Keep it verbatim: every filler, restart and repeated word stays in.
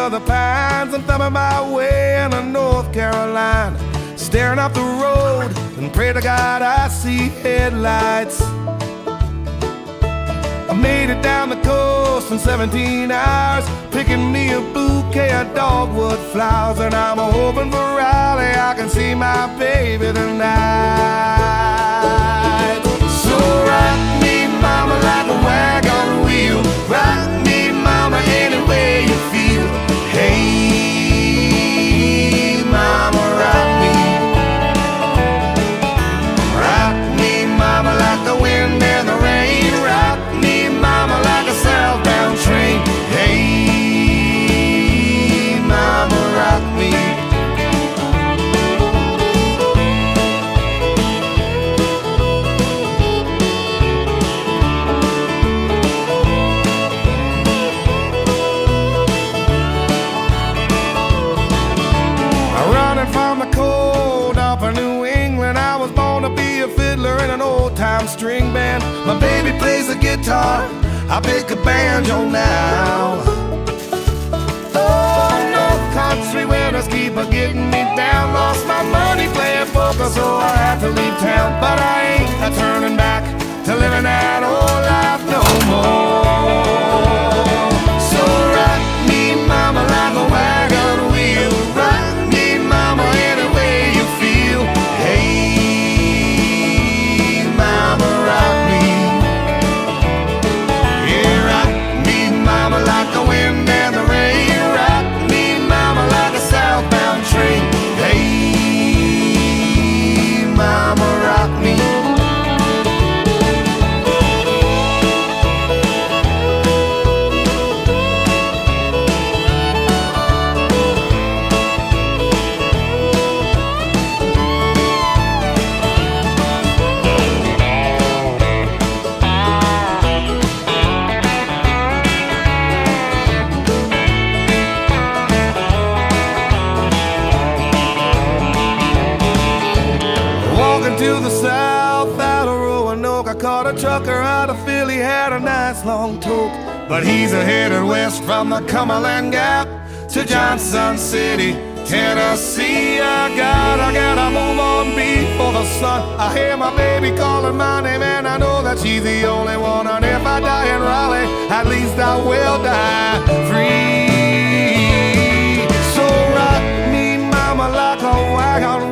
of the pines and thumbing my way into North Carolina, staring up the road and pray to God I see headlights. I made it down the coast in seventeen hours, picking me a bouquet of dogwood flowers, and I'm hoping for Raleigh I can see my baby tonight. So rock me, mama, like a wagon wheel. Rock me, mama, any way you feel. Hey, mama, rock me. Rock me, mama, like the wind and the rain. Rock me, mama, like a southbound train. Hey, mama, rock me. Running from the cold up in New England, I was born to be a fiddler in an old-time string band. My baby plays the guitar, I pick a banjo now. Oh, North Country winters keep a getting me down. Lost my money playing poker, so I had to leave town. But I ain't a turning back to living that old life no more. So rock me, mama, like a wagon wheel. Rock me, mama, any way you feel. Hey, mama, rock me. Yeah, rock me, mama, like the wind and the rain. Rock me, mama, like a southbound train. Hey, mama, rock me. To the south out of Roanoke, I caught a trucker out of Philly, had a nice long toke. But he's a headed west from the Cumberland Gap to Johnson City, Tennessee. I gotta, gotta move on before the sun. I hear my baby calling my name, and I know that she's the only one. And if I die in Raleigh, at least I will die free. So rock me, mama, like a wagon